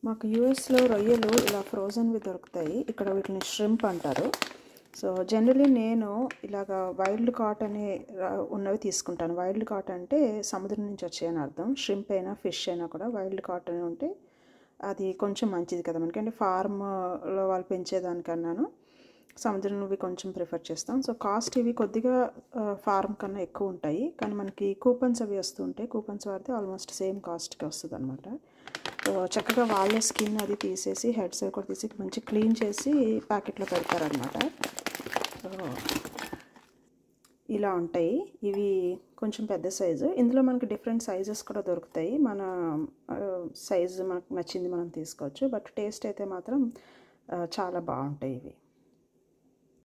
మాకు యూఎస్లో రొయ్యలు ఇలా ఫ్రోజన్వి దొరుకుతాయి. ఇక్కడ వీటిని ష్రింప్ అంటారు. సో జనరలీ నేను ఇలాగ వైల్డ్ కాట్ అనే ఉన్నవి తీసుకుంటాను. వైల్డ్ కాట్ అంటే సముద్రం నుంచి వచ్చాయని అర్థం. ష్రింప్ అయినా ఫిష్ అయినా కూడా వైల్డ్ కాట్ అని ఉంటే అది కొంచెం మంచిది కదా మనకి. అంటే ఫార్మ్లో వాళ్ళు పెంచేదానికన్నాను సముద్రంవి కొంచెం ప్రిఫర్ చేస్తాం. సో కాస్ట్ ఇవి కొద్దిగా ఫార్మ్ కన్నా ఎక్కువ ఉంటాయి, కానీ మనకి కూపన్స్ అవి వస్తూ ఉంటాయి. కూపన్స్ వాడితే ఆల్మోస్ట్ సేమ్ కాస్ట్కి వస్తుంది అనమాట. చక్కగా వాళ్ళే స్కిన్ అది తీసేసి హెడ్స్ అవి కూడా తీసి మంచి క్లీన్ చేసి ప్యాకెట్లో పెడతారనమాట. ఇలా ఉంటాయి. ఇవి కొంచెం పెద్ద సైజు. ఇందులో మనకి డిఫరెంట్ సైజెస్ కూడా దొరుకుతాయి. మన సైజు మనకు నచ్చింది మనం తీసుకోవచ్చు. బట్ టేస్ట్ అయితే మాత్రం చాలా బాగుంటాయి ఇవి.